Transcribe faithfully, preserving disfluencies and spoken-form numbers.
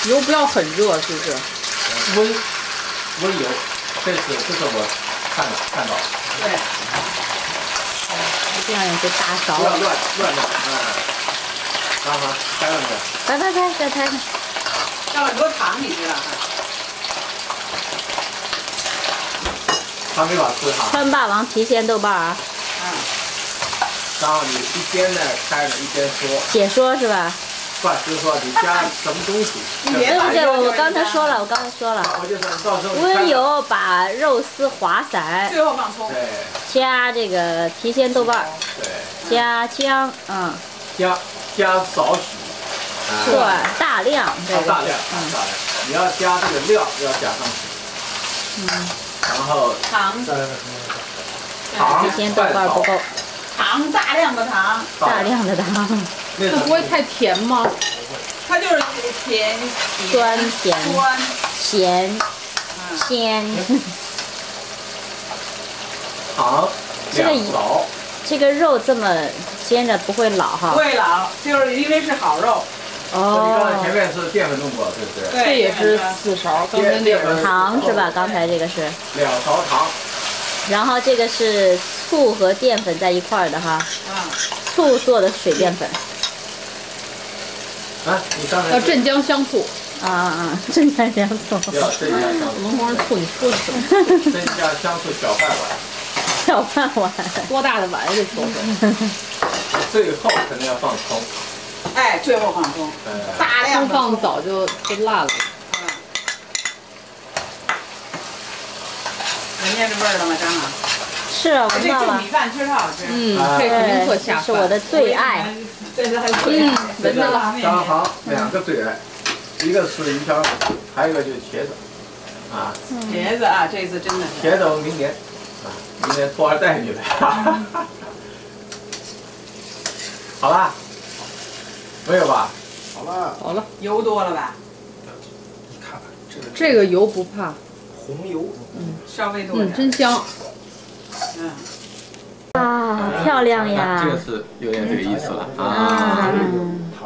油不要很热，是不是？ 温温油，这是这是我看到看到。 对。 这样有个大勺。 不要乱乱弄，嗯。好好，开了没有？ 开开开，再开开。 要很多糖，你知道哈？ 还没法吃哈。 川霸王提鲜豆瓣啊。 嗯。 然后你一边呢开着一边说。 解说是吧？ 不，就是说你加什么东西。 对对对，我我刚才说了，我刚才说了。 我就说到时候。 温油把肉丝滑散。 最后放葱。 对。 加这个提鲜豆瓣。 对。 加姜，嗯。 加加少许。 对，大量。这个。 大量，嗯，大量。你要加这个料要加上去。 嗯。 然后糖。 糖。 提鲜豆瓣不够。 糖，大量的糖。 大量的糖。 这不会太甜吗？ 它就是甜、 酸、甜、 酸、 咸、鲜。 糖两勺。 这个肉这么煎着不会老哈？ 不会老，就是因为是好肉。 哦。 你刚才前面是淀粉弄过，对不对？ 这也是四勺，刚才那个糖是吧？刚才这个是两勺糖。 然后这个是醋和淀粉在一块儿的哈。 啊。 醋做的水淀粉。 啊，你刚才要镇江香醋。 啊啊，镇江香醋。 要镇江香醋。 龙王醋，你说的什么？ 镇江香醋小半碗。 小半碗。 多大的碗呀？这说说。 最后可能要放葱。 哎，最后放葱。大量的。放早就就烂了。 嗯。闻见这味儿了吗，张啊？ 是啊，闻到了。 这米饭确实好吃。 嗯，这肯定特下饭。 是我的最爱。 这是还最爱。 闻到了。 张航两个最爱，一个是鱼香肉丝，还有一个就是茄子。啊。 茄子啊，这次真的。 茄子我明年，啊，明年托儿带你来。好啦。没有吧？ 好了。 好了。 油多了吧？ 你看看这个。 这个油不怕。 红油。 嗯。稍微多点。 嗯，真香。 嗯。 啊，漂亮呀！ 这个是有点这个意思了啊。